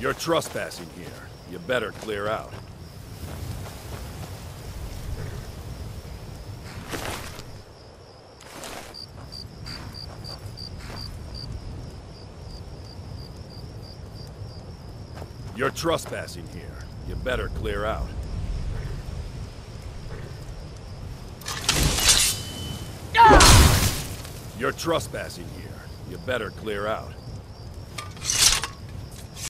You're trespassing here. You better clear out. You're trespassing here. You better clear out. You're trespassing here. You better clear out.